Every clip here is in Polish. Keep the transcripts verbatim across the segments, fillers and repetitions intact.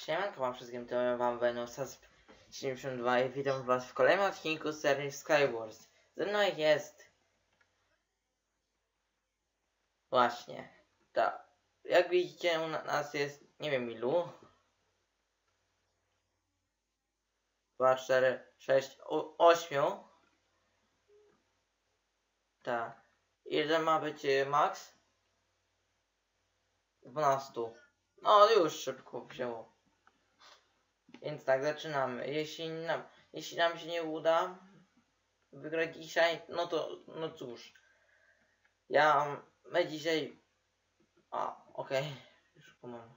Siemanko wam wszystkim, to wam Venusas siedemdziesiąt dwa i witam was w kolejnym odcinku serii Skywars. Ze mną jest... Właśnie, tak. Jak widzicie, u nas jest, nie wiem ilu. dwa, cztery, sześć, osiem. Tak. Ile ma być max? dwanaście. No już szybko wzięło. Więc tak, zaczynamy. Jeśli nam, jeśli nam się nie uda wygrać dzisiaj, no to, no cóż. Ja, my dzisiaj... A, okej. Okay. Już pomogę.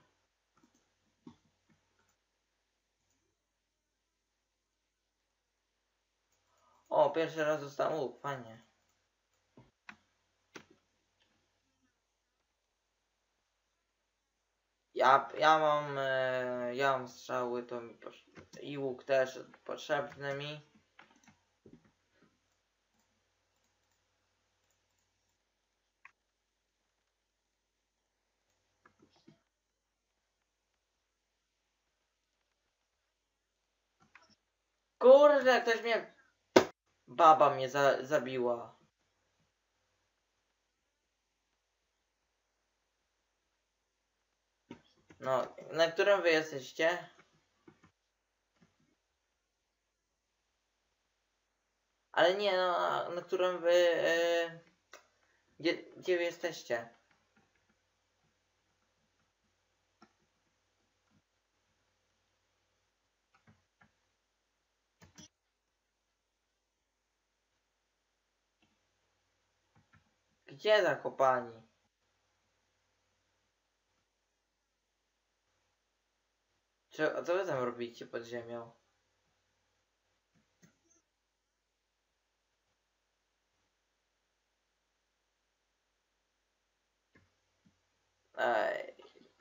O, pierwszy raz dostałem łuk, fajnie. Ja, ja mam, e, ja mam strzały, to mi i łuk też potrzebny mi. Kurde, ktoś mnie... Baba mnie za, zabiła. No, na którym wy jesteście? Ale nie, no, na, na którym wy... E, gdzie, gdzie wy jesteście? Gdzie zakopani? Czy, co wy tam robicie pod ziemią? Ej.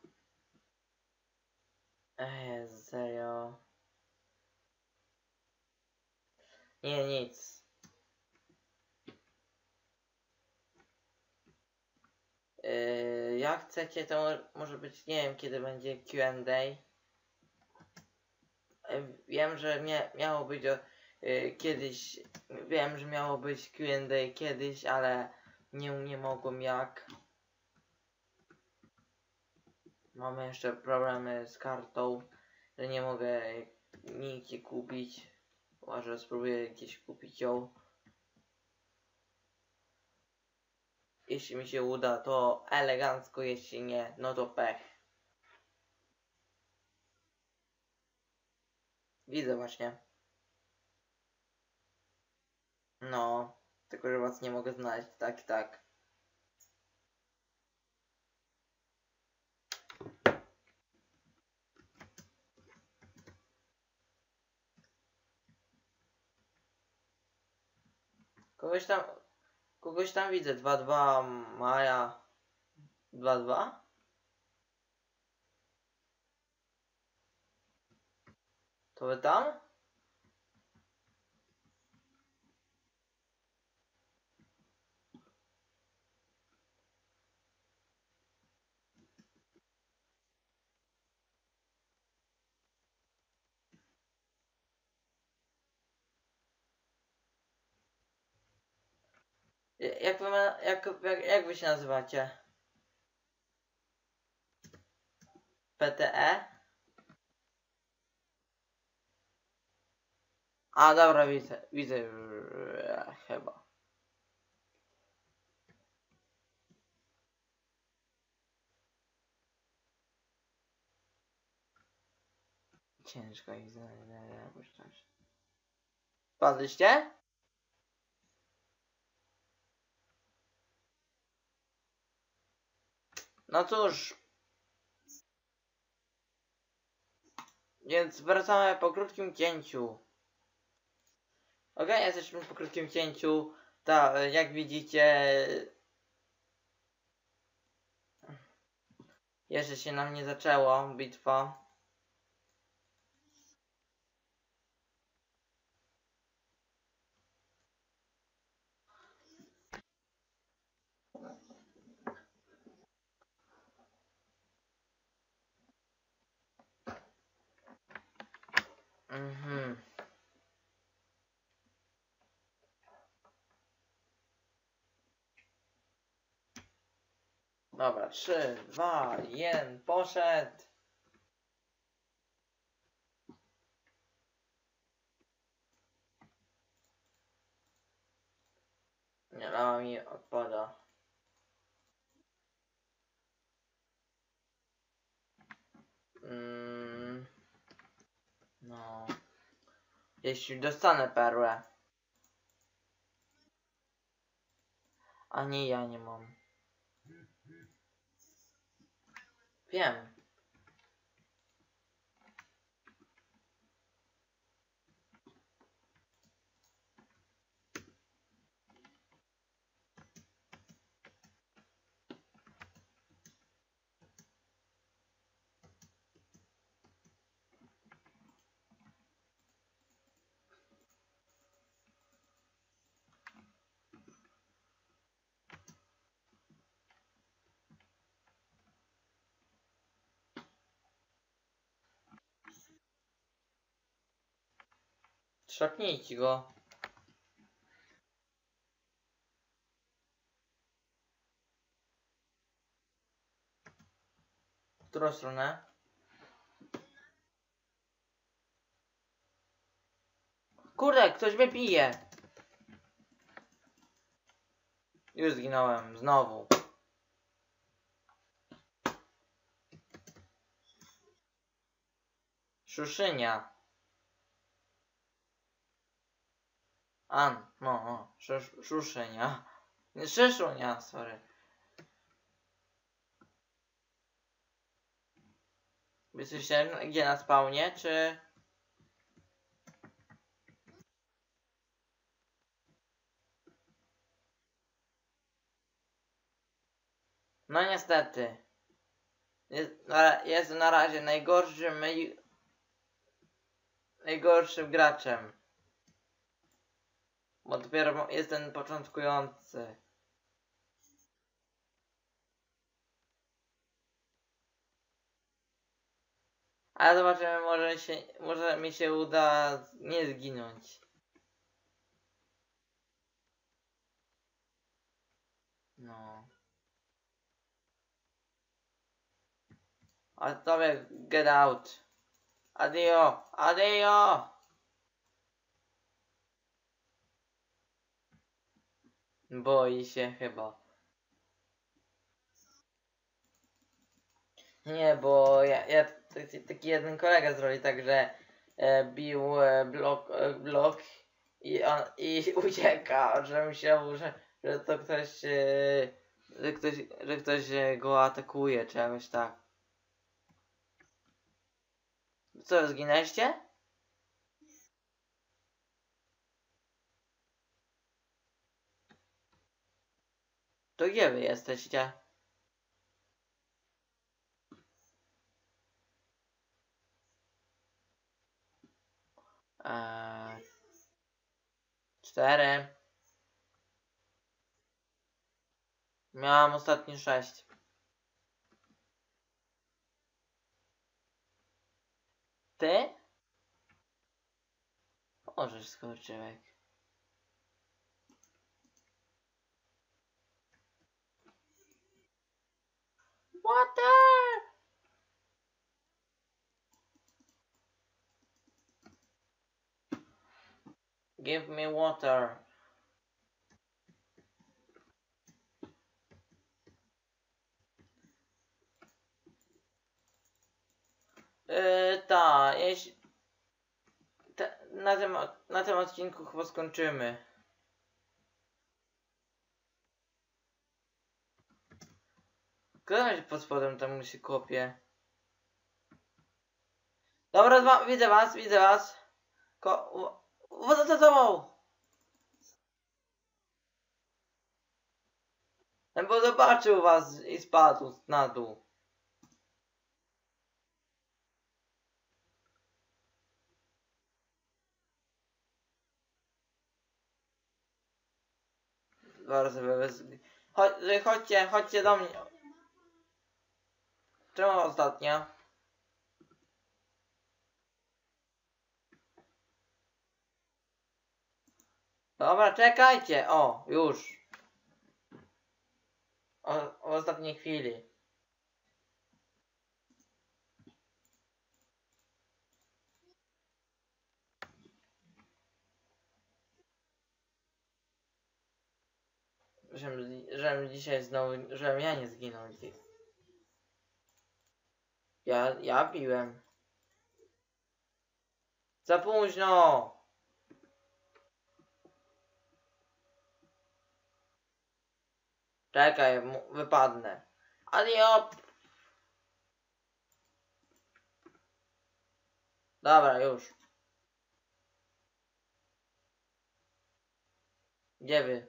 Ej, serio. Nie, nic. Yy, jak chcecie, to może być, nie wiem kiedy będzie Q and A. Yy, wiem, że mia miało być o, yy, kiedyś, wiem, że miało być Q and A kiedyś, ale nie, nie mogłem jak. Mamy jeszcze problemy z kartą, że nie mogę nigdzie kupić. Może spróbuję gdzieś kupić ją. Jeśli mi się uda, to elegancko, jeśli nie, no to pech. Widzę właśnie. No, tylko że was nie mogę znaleźć, tak, tak. Kogoś tam, kogoś tam widzę, dwa dwa Maja, dwa dwa? To wy tam? Jak wy, jak, jak, jak wy się nazywacie? P T E? A dobra, widzę, widzę e, chyba. Ciężko ich znaleźć. Padliście? No cóż. Więc wracamy po krótkim cięciu. Ok, jesteśmy po krótkim cięciu. Tak, jak widzicie... Jeszcze się nam nie zaczęło bitwa. Mhm. Dobra, trzy, dwa, jeden, poszedł. Nie, lama mi odpada. Mm, no. Jeśli dostanę perłę. A nie, ja nie mam. Wiem. Szarpnijcie go. W którą stronę? Kurde, ktoś mnie bije. Już zginąłem, znowu. Szuszynia. An, no, no, Szusz, szuszynia. Nie, Szyszunia, sorry. Wy jesteście gdzie na spawnie, czy... No niestety. Jest na, jest na razie najgorszym, naj, najgorszym graczem. Bo dopiero jestem początkujący. Ale zobaczymy, może się, może mi się uda nie zginąć. No. A tobie get out. Adio, adio. Boi się chyba. Nie, bo ja, ja taki, taki jeden kolega zrobił tak, że e, bił e, blok, e, blok i on i ucieka, że myślał, że, że to ktoś, e, że ktoś, że ktoś e, go atakuje, czy jakoś tak. Co, zginęliście? To gdzie wy jesteście? Eee, cztery. Miałam ostatnie sześć. Ty? Możesz, skurczyłek. Water! Give me water. Yy, ta, jeśli... Te, na, tym, na tym odcinku chyba skończymy. Kto tam się pod spodem tam się kopie? Dobra, dwa, widzę was, widzę was. Ko... Woda za tobą! Bo zobaczył was i spadł na dół. Bardzo bez... Chodź, chodźcie, chodźcie do mnie. Czemu ostatnia? Dobra, czekajcie. O, już. O, w ostatniej chwili. Żebym, żebym dzisiaj znowu, żebym ja nie zginął dzisiaj. Ja, ja piłem. Za późno! Czekaj, mu- wypadnę. Adiop! Dobra, już. Gdzie wy?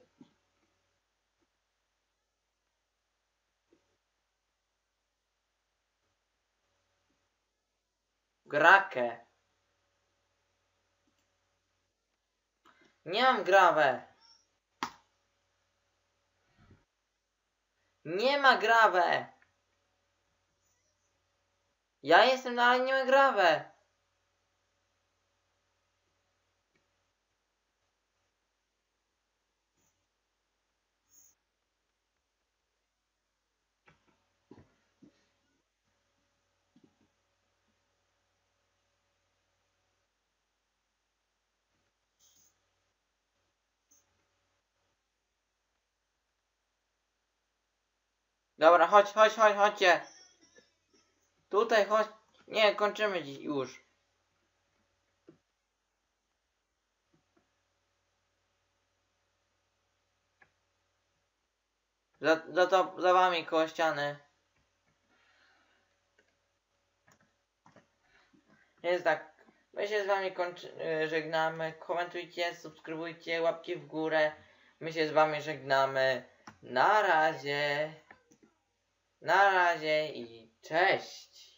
Grakę. Nie mam grawę. Nie ma grawę. Ja jestem dalej, nie ma grawę. Dobra, chodź, chodź, chodź, chodźcie. Tutaj chodź. Nie, kończymy dziś już. Za, za to, za wami koło ściany. Jest tak. My się z wami kończy, yy, żegnamy. Komentujcie, subskrybujcie, łapki w górę. My się z wami żegnamy. Na razie. Na razie i cześć.